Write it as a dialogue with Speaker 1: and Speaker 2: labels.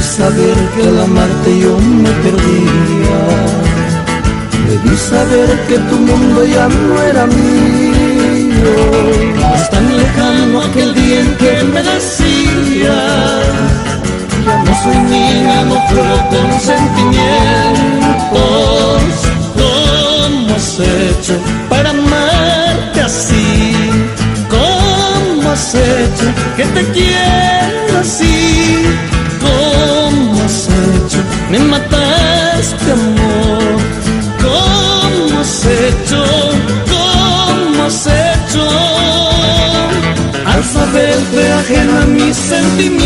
Speaker 1: saber que al amarte yo me perdía. Debí saber que tu mundo ya no era mío. Es tan lejano aquel día en que me decías: ya no soy niña, no juego con sentimientos. ¿Cómo has hecho para amarte así? ¿Cómo has hecho que te quiero así? ¿Cómo has hecho? Me mataste, amor. ¿Cómo has hecho? ¿Cómo has hecho? Al saberte ajena a mis sentimientos,